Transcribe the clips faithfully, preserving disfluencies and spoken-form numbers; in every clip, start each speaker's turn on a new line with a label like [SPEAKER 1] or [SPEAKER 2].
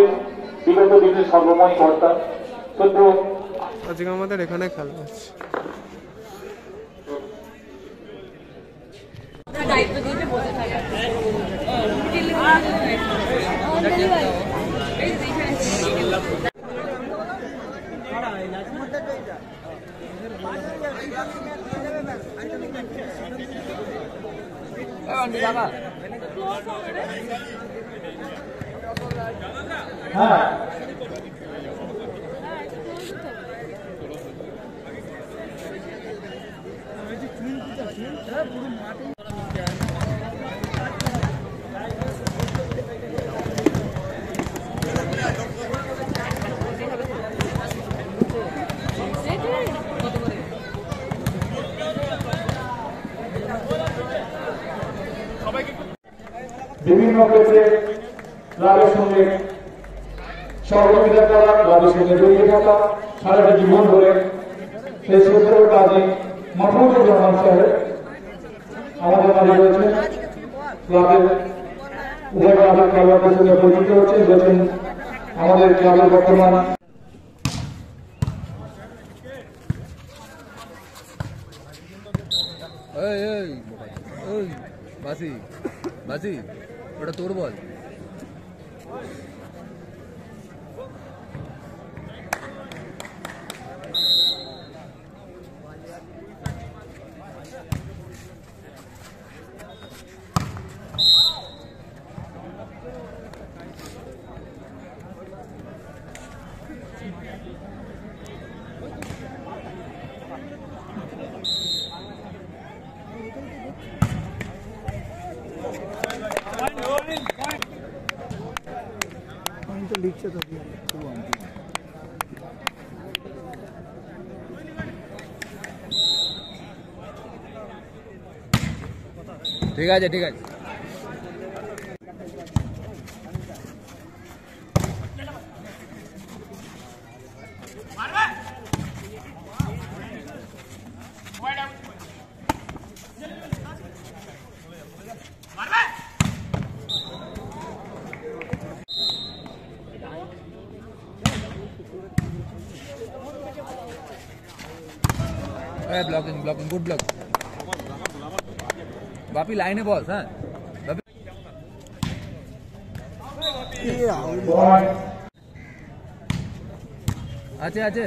[SPEAKER 1] বিগত দিনের সর্বময় কর্তা সদ্য
[SPEAKER 2] আজকে আমাদের এখানে খেলা হচ্ছে।
[SPEAKER 3] দায়িত্ব দিতে বসে থাকে
[SPEAKER 1] হ্যাঁ বিভিন্ন ক্ষেত্রে ক্লাবের সঙ্গে সহযোগিতা করা, ক্লাবের সঙ্গে জড়িয়ে থাকা, সারাটা জীবন ধরে সেই সূত্রের কাজে মাহমুদুর রহমান সাহেব আমাদের মাঝে রয়েছেন। ক্লাবের উভয় ক্লাবের খেলোয়াড়দের সঙ্গে পরিচিত হচ্ছে, বলছেন আমাদের ক্লাবের বর্তমান
[SPEAKER 4] বাসি বাসি ওটা তোর বল।
[SPEAKER 2] লিখছে তো
[SPEAKER 4] ঠিক আছে ঠিক আছে blocking blocking good block Bapi লাইনে বস। হ্যাঁ আছে আছে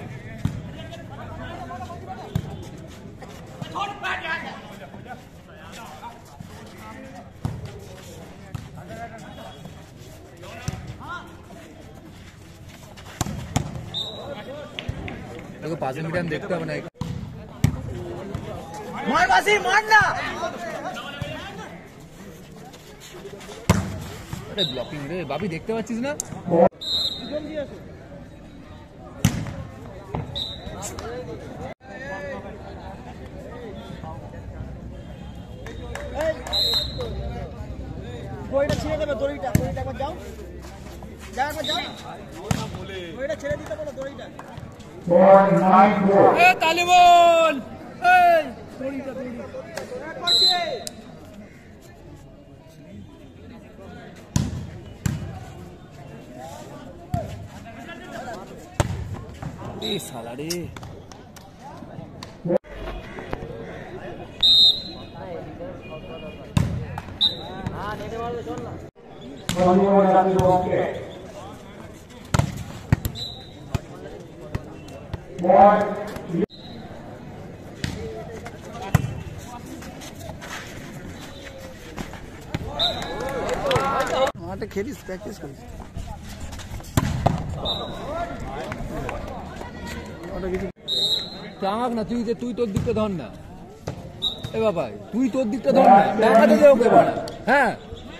[SPEAKER 4] देखो पासिंग टाइम देखते हैं बनाए
[SPEAKER 5] मार बासी मार ना
[SPEAKER 4] अरे ब्लॉकिंग रे बाबी देखते पाচ্ছিস না
[SPEAKER 5] বইটা ছেড়ে দেবে দড়িটা দড়িটা একবার যাও যাও একবার যাও বইটা ছেড়ে দিতে বলো দড়িটা
[SPEAKER 4] এ তালিবন এই
[SPEAKER 5] দড়িটা দড়িটা
[SPEAKER 4] এই শালা রে
[SPEAKER 5] হ্যাঁ নেটে মারবে চল না
[SPEAKER 2] মাঠে খেলিস প্র্যাকটিস করিস
[SPEAKER 4] টাঙাক না তুই যে তুই তোর দিকটা ধর না এ বাবা তুই তোর দিকটা ধর না টাঙাতে দে ওকে বাড়া। হ্যাঁ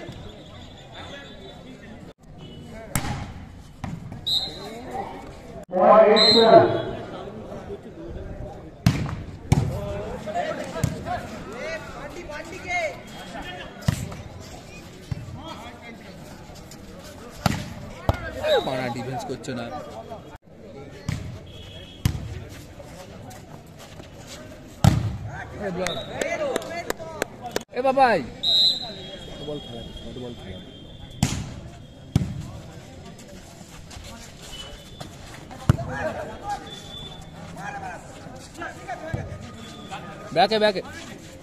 [SPEAKER 4] বাড়া ডিফেন্স করছে না এ বাবাই বল খেলা বল খেলা बैक है बैक है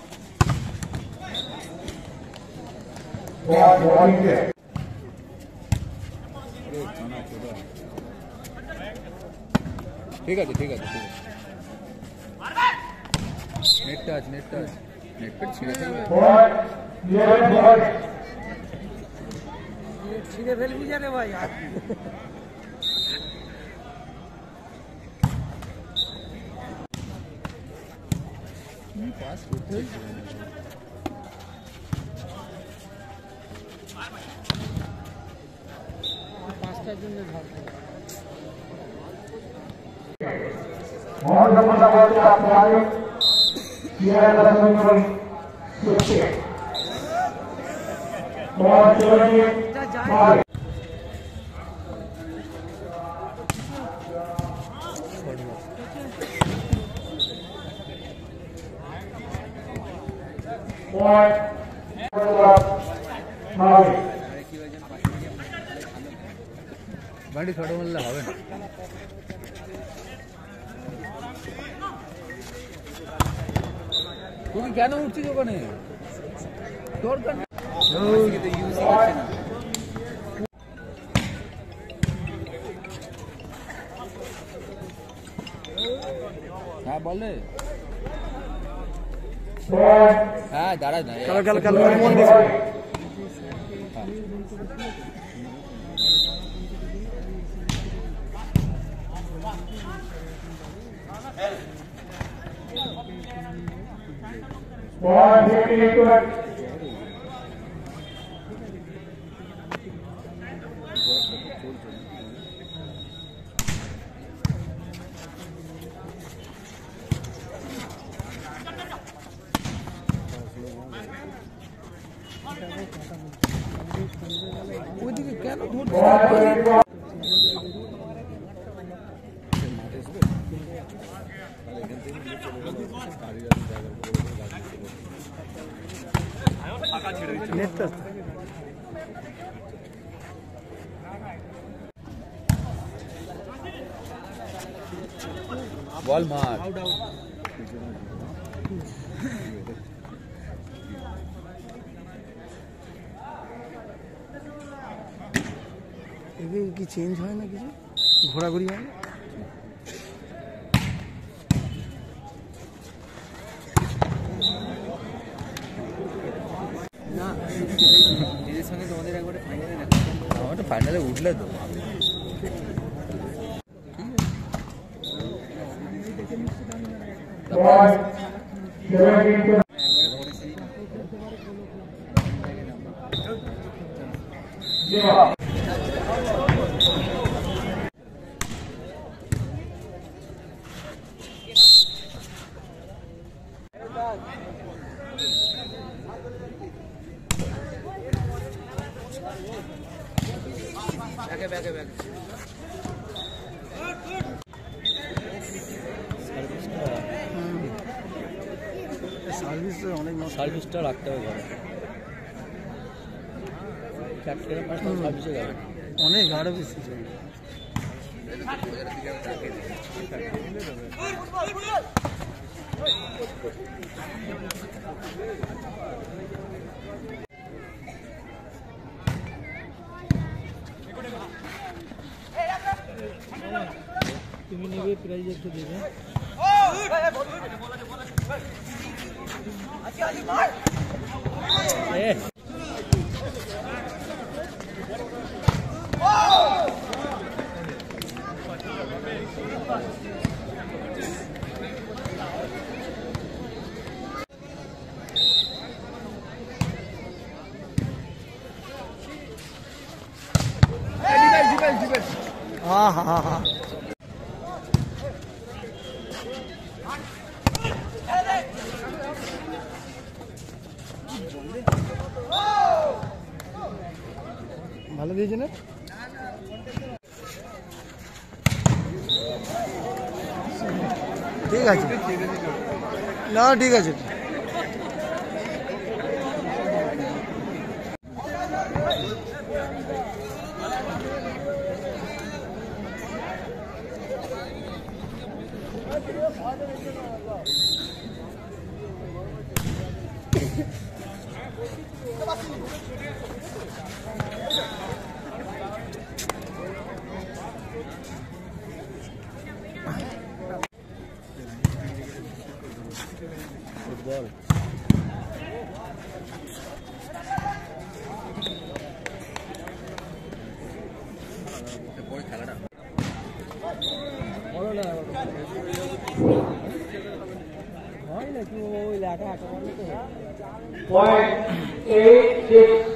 [SPEAKER 4] ठीक है ठीक है ठीक है net touch net touch net पे छिड़े थे
[SPEAKER 5] ছিঁড়ে ফেলবি জানে ভাই
[SPEAKER 4] पास होते
[SPEAKER 5] পাঁচটার জন্য ধরতে
[SPEAKER 1] मोहन मुसाफिर का खिलाड़ी किया लक्ष्मण सुचे बहुत चलिए
[SPEAKER 4] बाड़ी छोड़ मल्ला হবে না তুমি কেন উঠছিস ওখানে দরকার নেই হ্যাঁ বলে হ্যাঁ দাঁড়া না
[SPEAKER 2] কালো কালো কালো মন দিছে
[SPEAKER 1] बहुत ही तुरंत
[SPEAKER 2] ওইদিকে কেন ধরতে নেটটা
[SPEAKER 4] বল মার
[SPEAKER 2] এগুলো কি চেঞ্জ হয় না কিছু ঘোরাঘুরি হয় না
[SPEAKER 4] না এদের সঙ্গে তোমাদের একবারে ফাইনালে দেখা আমার তো ফাইনালে উঠলে তো बैके बैके बैके
[SPEAKER 2] সার্ভিস অনেক
[SPEAKER 4] সার্ভিসটা রাখতে হবে ঘরে চারটে পাঁচটা সার্ভিসে যাবে
[SPEAKER 2] অনেক আরো বেশি তুমি নেবে প্রাইজ একটু দেবে हाँ हाँ हाँ ভালো দিয়েছে না ঠিক আছে না ঠিক আছে
[SPEAKER 1] Point eight six.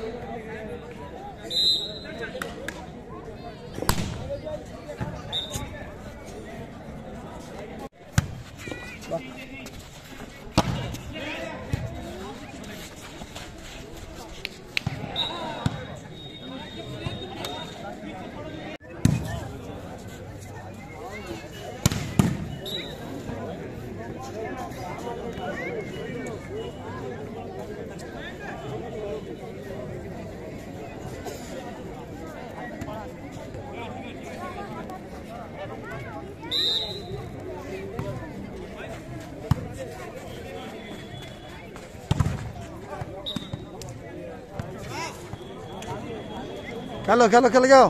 [SPEAKER 2] খেলো খেলো খেলে যাও।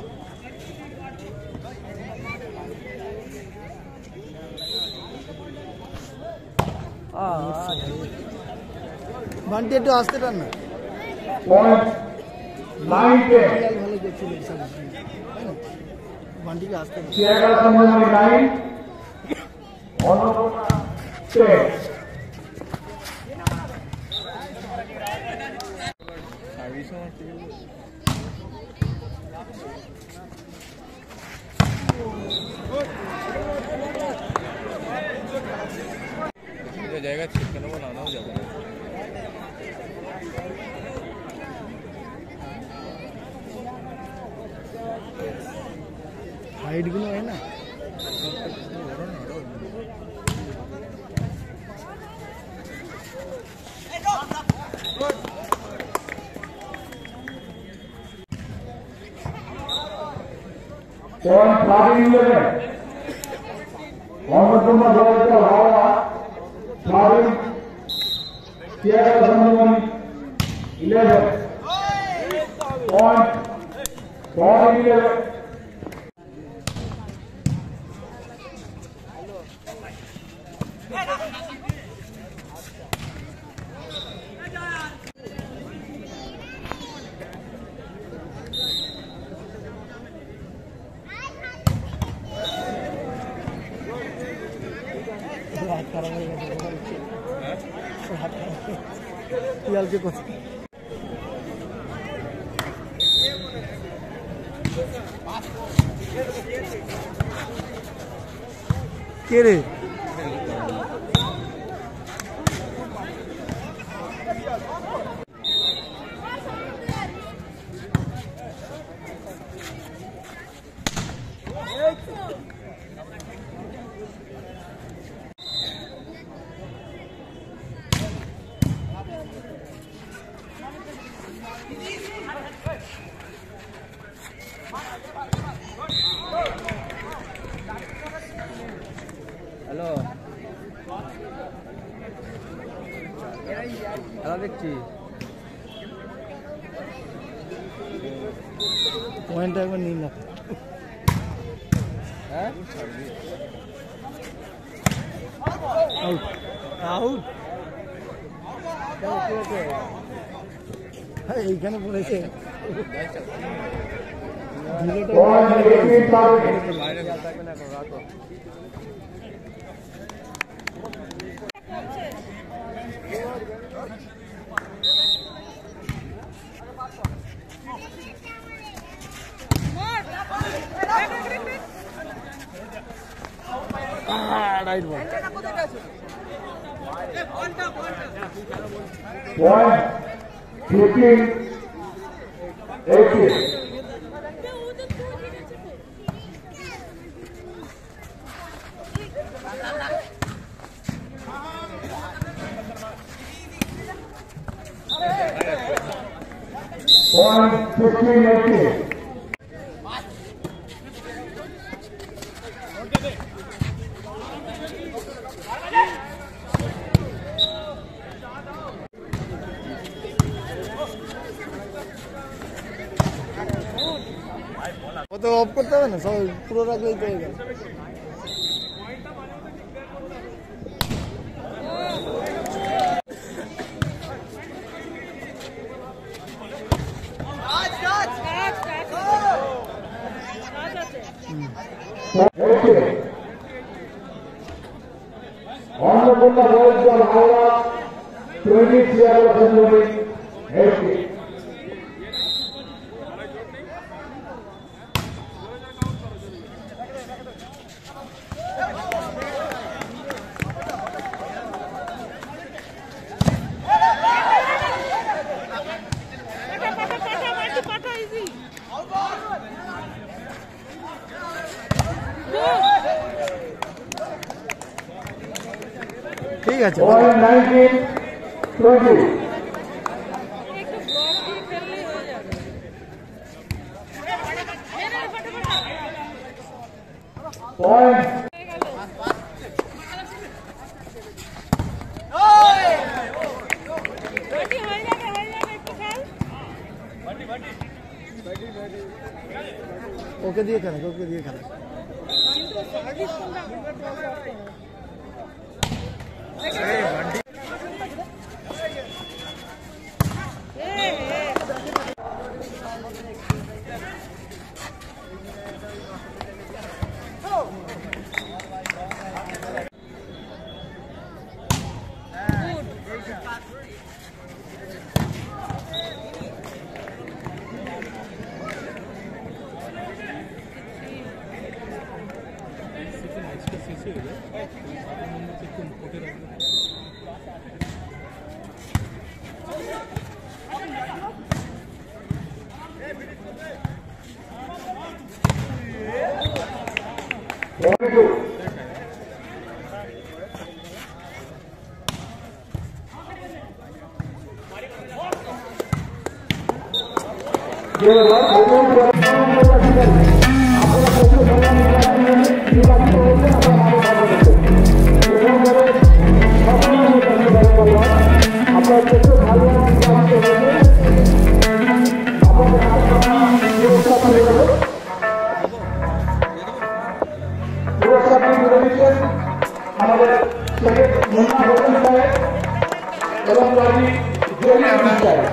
[SPEAKER 2] বান্টি একটু আসতে পার না।
[SPEAKER 1] Point nine ten.
[SPEAKER 2] ভালো করছিল বান্টিকে আসতে পার।
[SPEAKER 1] Sierra Samani nine. Honor ten.
[SPEAKER 4] জায়গা ছিটকানো বানানো যাবে না।
[SPEAKER 2] হাইটগুলো হয় না।
[SPEAKER 1] Point thirteen eleven. Honor Jolita Hawa. Thirteen. Sierra Samani eleven. Point fourteen eleven.
[SPEAKER 2] হাত খারাপ হয়ে গেছে। হাত খারাপ পিয়ালকে কথা কে রে?
[SPEAKER 4] হ্যালো খেলা দেখছি।
[SPEAKER 2] পয়েন্টটা একবার নিন না।
[SPEAKER 4] হ্যাঁ
[SPEAKER 2] আউট আউট। এইখানে পড়েছে।
[SPEAKER 1] Point eighteen thousand.
[SPEAKER 4] বাইরে থাকবে না রাখো।
[SPEAKER 2] Right ball.
[SPEAKER 1] Point fifteen eighteen. Point fifteen eighteen.
[SPEAKER 2] ও তো অফ করতে হবে না, সব পুরো রাখলেই তো হয়ে গেল।
[SPEAKER 3] Catch, catch. Catch আছে।
[SPEAKER 1] অন্নপূর্ণা বয়স দল হাওড়া টোয়েন্টি সিয়ার ফেব্রুয়ারি এইটটি
[SPEAKER 2] ঠিক আছে
[SPEAKER 1] নাইনটিন টোয়েন্টি পয়েন্ট
[SPEAKER 2] ওকে দিয়ে খেলে ওকে দিয়ে খেলে
[SPEAKER 1] আমাদের মুন্না হোসেন সাহেব এবং রাজি জলিল সাহেব